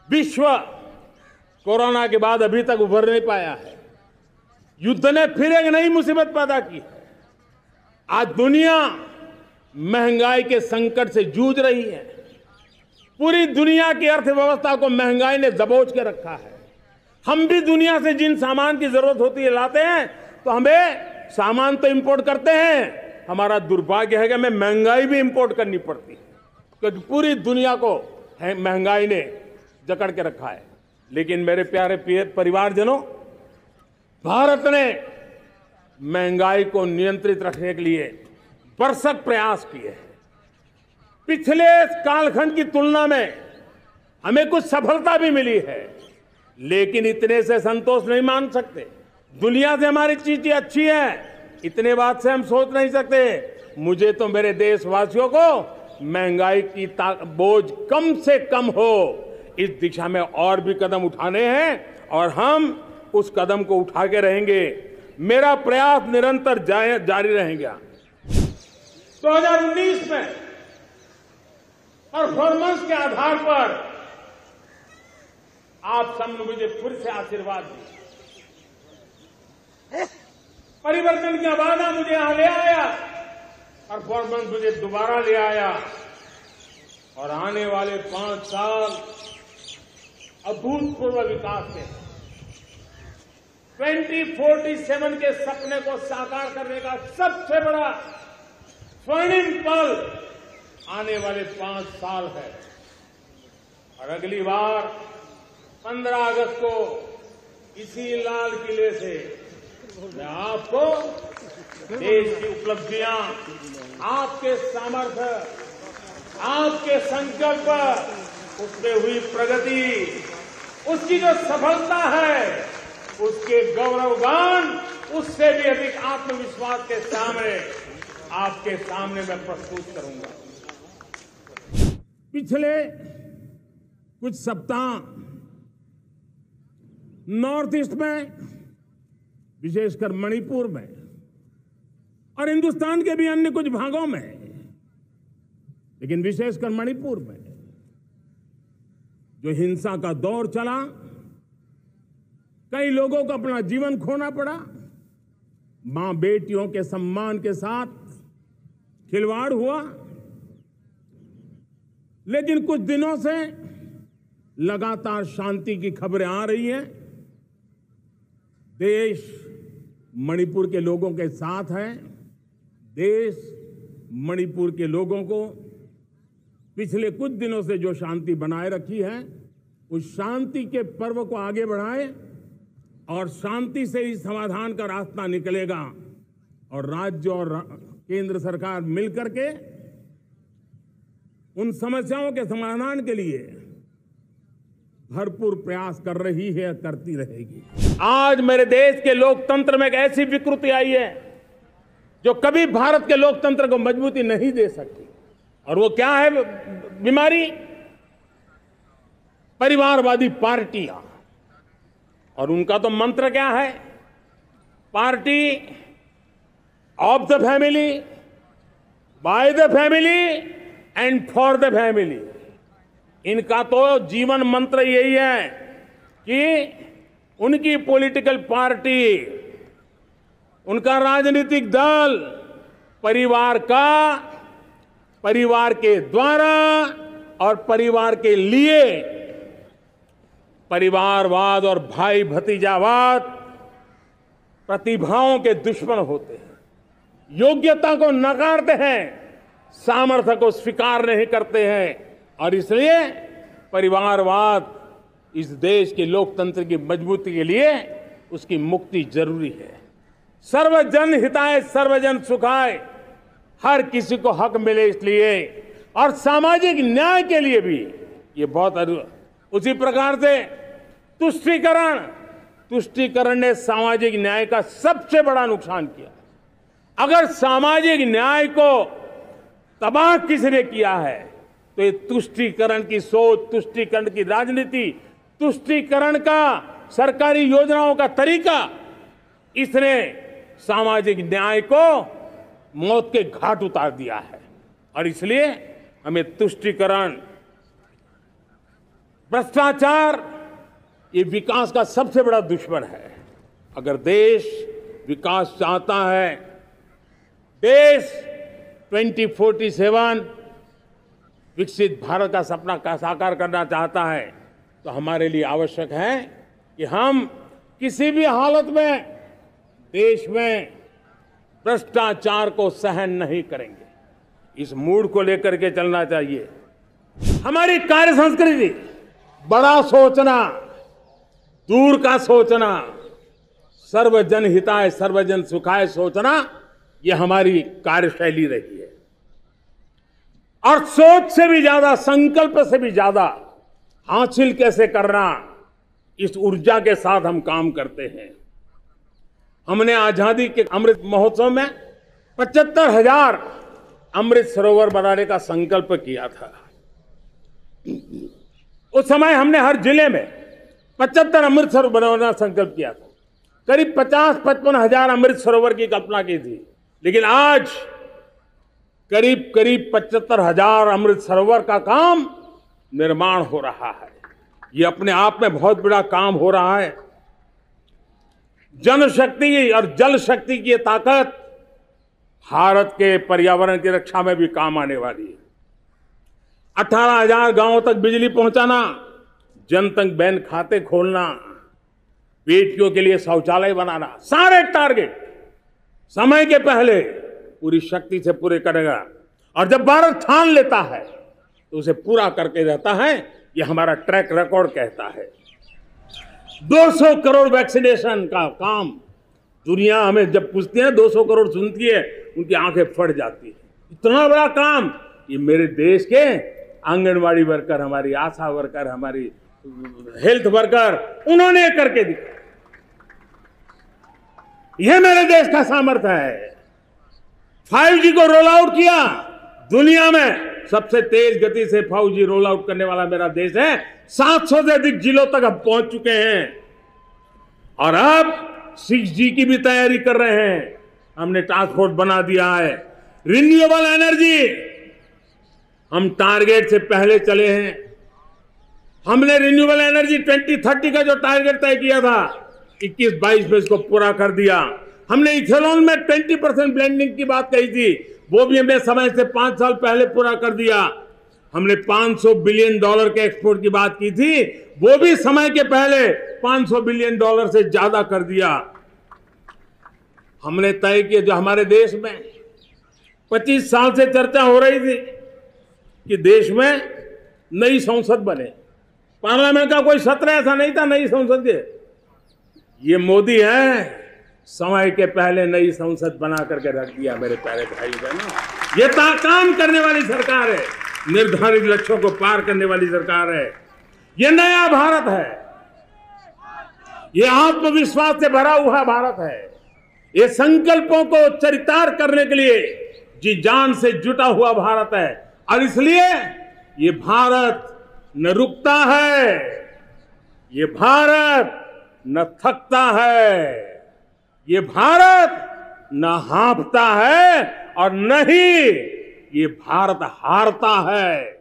विश्व कोरोना के बाद अभी तक उभर नहीं पाया है। युद्ध ने फिर एक नई मुसीबत पैदा की है। आज दुनिया महंगाई के संकट से जूझ रही है। पूरी दुनिया की अर्थव्यवस्था को महंगाई ने दबोच के रखा है। हम भी दुनिया से जिन सामान की जरूरत होती है लाते हैं, तो हमें सामान तो इंपोर्ट करते हैं। हमारा दुर्भाग्य है कि हमें महंगाई भी इंपोर्ट करनी पड़ती है, क्योंकि पूरी दुनिया को महंगाई ने जकड़ के रखा है। लेकिन मेरे प्यारे परिवारजनों, भारत ने महंगाई को नियंत्रित रखने के लिए भरसक प्रयास किए हैं। पिछले कालखंड की तुलना में हमें कुछ सफलता भी मिली है, लेकिन इतने से संतोष नहीं मान सकते। दुनिया से हमारी चीजें अच्छी है, इतने बात से हम सोच नहीं सकते। मुझे तो मेरे देशवासियों को महंगाई की बोझ कम से कम हो, इस दिशा में और भी कदम उठाने हैं और हम उस कदम को उठा के रहेंगे। मेरा प्रयास निरंतर जारी रहेगा। 2019 में परफॉर्मेंस के आधार पर आप सबने मुझे फिर से आशीर्वाद दिया। परिवर्तन का वादा मुझे यहां ले आया, परफॉर्मेंस मुझे दोबारा ले आया और आने वाले 5 साल अभूतपूर्व विकास के 2047 के सपने को साकार करने का सबसे बड़ा स्वर्णिम पल आने वाले 5 साल है। और अगली बार 15 अगस्त को इसी लाल किले से मैं आपको देश की उपलब्धियां, आपके सामर्थ्य, आपके संकल्प, उसमें हुई प्रगति, उसकी जो सफलता है, उसके गौरवगान, उससे भी अधिक आत्मविश्वास के सामने आपके सामने मैं प्रस्तुत करूंगा। पिछले कुछ सप्ताह नॉर्थ ईस्ट में, विशेषकर मणिपुर में और हिंदुस्तान के भी अन्य कुछ भागों में, लेकिन विशेषकर मणिपुर में जो हिंसा का दौर चला, कई लोगों को अपना जीवन खोना पड़ा। मां बेटियों के सम्मान के साथ खिलवाड़ हुआ। लेकिन कुछ दिनों से लगातार शांति की खबरें आ रही हैं। देश मणिपुर के लोगों के साथ है। देश मणिपुर के लोगों को पिछले कुछ दिनों से जो शांति बनाए रखी है, उस शांति के पर्व को आगे बढ़ाए और शांति से ही समाधान का रास्ता निकलेगा। और राज्य और केंद्र सरकार मिलकर के उन समस्याओं के समाधान के लिए भरपूर प्रयास कर रही है, करती रहेगी। आज मेरे देश के लोकतंत्र में एक ऐसी विकृति आई है जो कभी भारत के लोकतंत्र को मजबूती नहीं दे सकती। और वो क्या है बीमारी? परिवारवादी पार्टियां। और उनका तो मंत्र क्या है? Party of the family, by the family and for the family. इनका तो जीवन मंत्र यही है कि उनकी पॉलिटिकल पार्टी, उनका राजनीतिक दल परिवार का, परिवार के द्वारा और परिवार के लिए, परिवारवाद और भाई भतीजावाद प्रतिभाओं के दुश्मन होते हैं, योग्यता को नकारते हैं, सामर्थ्य को स्वीकार नहीं करते हैं। और इसलिए परिवारवाद इस देश के लोकतंत्र की मजबूती के लिए उसकी मुक्ति जरूरी है। सर्वजन हिताय सर्वजन सुखाय, हर किसी को हक मिले इसलिए, और सामाजिक न्याय के लिए भी ये बहुत। उसी प्रकार से तुष्टीकरण ने सामाजिक न्याय का सबसे बड़ा नुकसान किया। अगर सामाजिक न्याय को तबाह किसने किया है तो ये तुष्टीकरण की सोच, तुष्टीकरण की राजनीति, तुष्टीकरण का सरकारी योजनाओं का तरीका, इसने सामाजिक न्याय को मौत के घाट उतार दिया है। और इसलिए हमें तुष्टीकरण भ्रष्टाचार ये विकास का सबसे बड़ा दुश्मन है। अगर देश विकास चाहता है, देश 2047 विकसित भारत का सपना का साकार करना चाहता है, तो हमारे लिए आवश्यक है कि हम किसी भी हालत में देश में भ्रष्टाचार को सहन नहीं करेंगे। इस मूड को लेकर के चलना चाहिए। हमारी कार्य संस्कृति बड़ा सोचना, दूर का सोचना, सर्वजन हिताय सर्वजन सुखाय सोचना, यह हमारी कार्यशैली रही है। और सोच से भी ज्यादा, संकल्प से भी ज्यादा हासिल कैसे करना, इस ऊर्जा के साथ हम काम करते हैं। हमने आजादी के अमृत महोत्सव में 75,000 अमृत सरोवर बनाने का संकल्प किया था। उस समय हमने हर जिले में 75 अमृत सरोवर बनाने का संकल्प किया था। करीब 50-55 हजार अमृत सरोवर की कल्पना की थी, लेकिन आज करीब 75,000 अमृत सरोवर का काम निर्माण हो रहा है। ये अपने आप में बहुत बड़ा काम हो रहा है। जनशक्ति और जल शक्ति की ये ताकत भारत के पर्यावरण की रक्षा में भी काम आने वाली है। 18,000 गांवों तक बिजली पहुंचाना, जनधन बैंक खाते खोलना, बेटियों के लिए शौचालय बनाना, सारे टारगेट समय के पहले पूरी शक्ति से पूरे करेगा। और जब भारत ठान लेता है तो उसे पूरा करके रहता है। ये हमारा ट्रैक रिकॉर्ड कहता है। 200 करोड़ वैक्सीनेशन का काम, दुनिया हमें जब पूछती है 200 करोड़ सुनती है, उनकी आंखें फट जाती है। इतना बड़ा काम ये मेरे देश के आंगनवाड़ी वर्कर, हमारी आशा वर्कर, हमारी हेल्थ वर्कर, उन्होंने करके दिखाया। यह मेरे देश का सामर्थ्य है। 5G को रोल आउट किया, दुनिया में सबसे तेज गति से 5G रोल आउट करने वाला मेरा देश है। 700 से अधिक जिलों तक हम पहुंच चुके हैं और अब 6G की भी तैयारी कर रहे हैं। हमने टास्क फोर्स बना दिया है। रिन्यूएबल एनर्जी, हम टारगेट से पहले चले हैं। हमने रिन्यूएबल एनर्जी 2030 का जो टारगेट तय किया था, 21-22 में इसको पूरा कर दिया। हमने इथेनॉल में 20% ब्लेंडिंग की बात कही थी, वो भी हमने समय से 5 साल पहले पूरा कर दिया। हमने $500 बिलियन के एक्सपोर्ट की बात की थी, वो भी समय के पहले $500 बिलियन से ज्यादा कर दिया। हमने तय किया, जो हमारे देश में 25 साल से चर्चा हो रही थी कि देश में नई संसद बने, पार्लियामेंट का कोई सत्र ऐसा नहीं था नई संसद के। ये मोदी है, समय के पहले नई संसद बना करके रख दिया। मेरे प्यारे भाई बहनों, ये काम करने वाली सरकार है, निर्धारित लक्ष्यों को पार करने वाली सरकार है। ये नया भारत है, ये आत्मविश्वास से भरा हुआ भारत है। ये संकल्पों को चरितार्थ करने के लिए जी जान से जुटा हुआ भारत है। और इसलिए ये भारत न रुकता है, ये भारत न थकता है, ये भारत न हाँफता है और न ही ये भारत हारता है।